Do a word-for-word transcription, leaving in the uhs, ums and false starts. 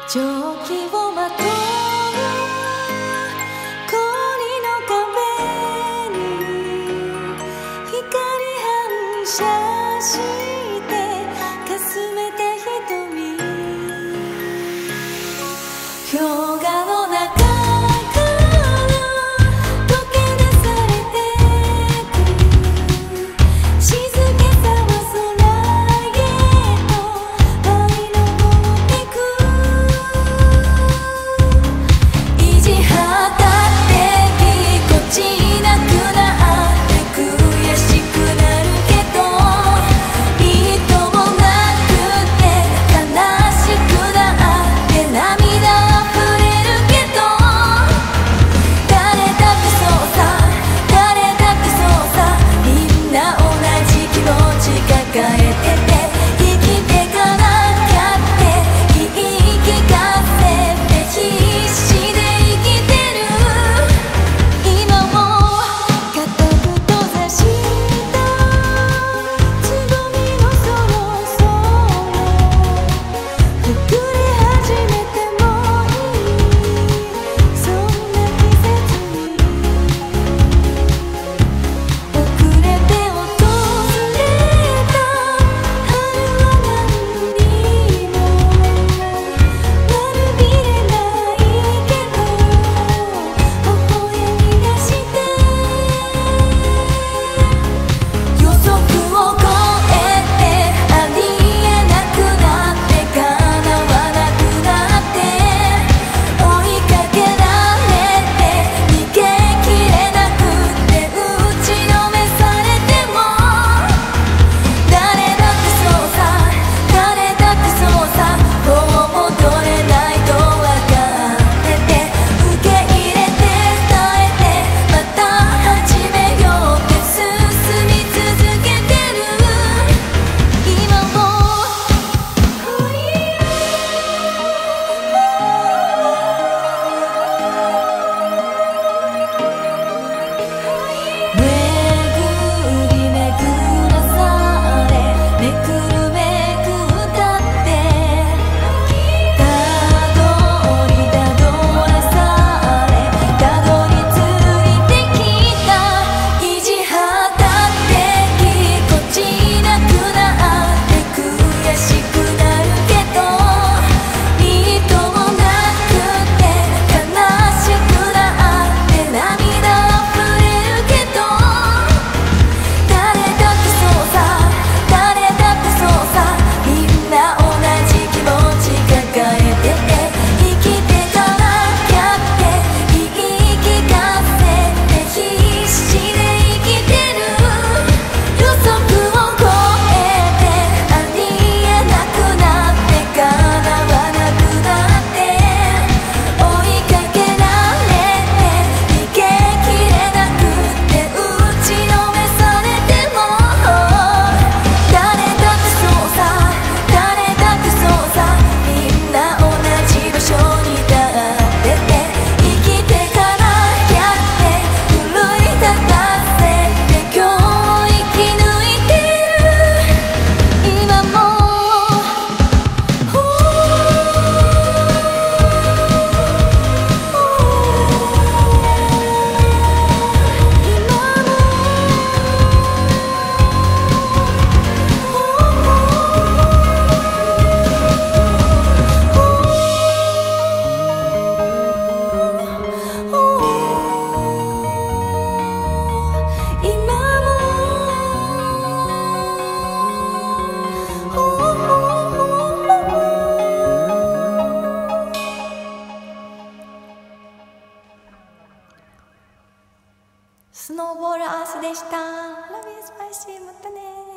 蒸気をまとう氷の壁に光反射してかすめた瞳、氷河の中から溶け出されてく静けさは空へと舞い昇ってく、意地張ったってぎこちなくなって悔しくなるけど、いともなくて悲しくなって涙溢れるけど、誰だってそうさ誰だってそうさ、みんな同じ気持ち抱えてて生きてかなきゃって言い聞かせて必死で生きてる、今も固く閉ざしたつぼみもそろそろ膨れ始めてもいい、そんな季節に遅れて訪れた春は何にも悪びれないけど微笑み出して予測を超えてありえなくなって叶わなくなって追いかけられて逃げきれなくて打ちのめされても、誰だってそうさ誰だってそうさ、もう戻れないと分かってて受け入れて耐えてまた始めようって進み続けてる、今も巡り巡らされめくるめく歌ってたどりたどらされたどり着いてきた、意地張ったってぎこちなくなって悔しくなるけど、いともなくて悲しくなって涙溢れるけど、誰だってそうさ誰だってそうさ、みんな同じ気持ち抱えてて生きてかなきゃって言い聞かせて必死で生きてる、予測を超えてありえなくなって叶わなくなって追いかけられて逃げきれなくて打ちのめされても、誰だってそうさ誰だってそうさ、みんな同じ場所に立ってて生きてかなきゃって奮い立たせて今日生き抜いてる、今もスノーボールアースでした。ラビスパイシー、またね。